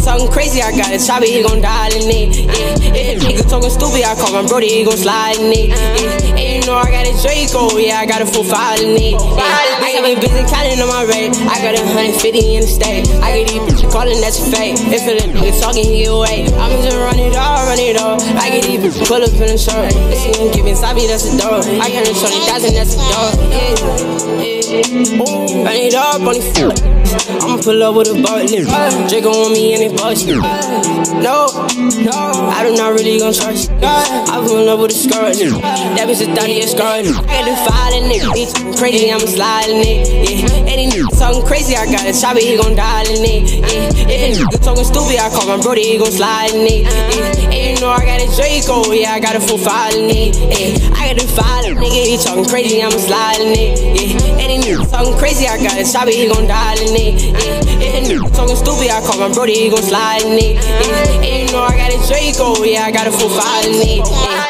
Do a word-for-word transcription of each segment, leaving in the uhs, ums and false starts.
talking crazy, I got a chopper, he gon' die in it. Yeah. If a nigga talking stupid, I call my brody, he gon' slide in it. Yeah. And you know I got a Draco, yeah, I got a full file in it. Yeah. I got been busy counting on my rate. I got a hundred fifty in the state. I get these bitches calling, that's a fake. If a nigga talking, he get away. I'ma just run it all, run it all. I get these bitches pull up in the shirt. This nigga give me Sabi, that's a dog. I got a twenty thousand, that's a dog. Yeah, yeah. Ooh, run it up on the foot. I'ma pull up with a button. Draco on me and it bugs. No, no, I do not really gon' trust you. I pull up with a skirt. That bitch a thirty a skirt. I got the file in it, bitch. Crazy, I'ma slide in it. Yeah, and he talking crazy, I got a chopper, he gon' die in it. Yeah, if a nigga talking stupid, I call my brody, he gon' slide in it. Yeah, and you know I got a Draco, yeah, I got a full file in it. Yeah, I got the file, nigga, he talking crazy, I'ma slide in it. Yeah, and he talking crazy, I got a chopper, he gon' die in it. Yeah, if a nigga talking stupid, I call my brody, he gon' slide in it. Yeah, and you know I got a Draco, yeah, I got a full file in it.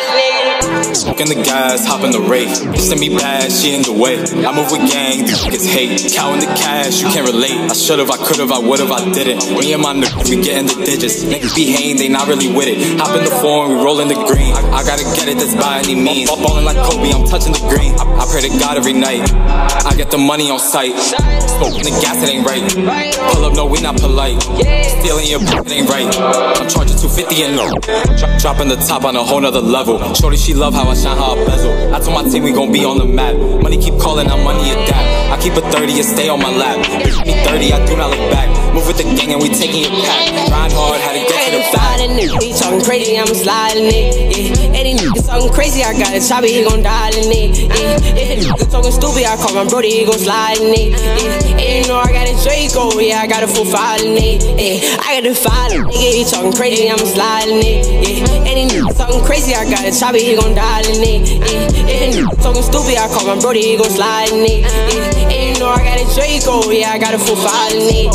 Yeah. Smoking the gas, hop in the Wraith. Send me bad, she in the way. I move with gang, these niggas hate. Counting the cash, you can't relate. I should've, I could've, I would've, I didn't. Me and my niggas, we getting the digits. Niggas be hating, they not really with it. Hop in the foreign, we rollin' the green. I, I gotta get it, that's by any means. Ballin' like Kobe, I'm touching the green. I, I pray to God every night. I get the money on sight. Smoking the gas, it ain't right. Pull up, no, we not polite. Stealing your b***, it ain't right. I'm charging two fifty and low. Dropping the top on a whole nother level. Shorty, she love how I shine, how I bezel. I told my team we gon' be on the map. Money keep calling, I'm money adapt. I keep a thirty and stay on my lap. Bitch, me thirty, I do not look back. Move with the gang and we taking it back. Grind hard, had to get to the back. He talking crazy, I'ma slide in it. Yeah, and he niggas talking crazy, I got a chopper, he gon' die in it. Yeah, if a nigga talking stupid, I call my brody, he gon' slide in it. Yeah, and you know I got a Draco, yeah, I got a full file in it. Yeah, I got a file, nigga, he talking crazy, I'ma slide in it. Yeah, and he niggas talking crazy, I got a chopper, he gon' die in it. Yeah, if a nigga talking stupid, I call my brody, he gon' slide in it. Yeah, and you know I got a Draco, yeah, I got a full file in it.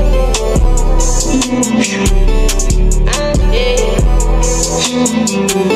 Yeah.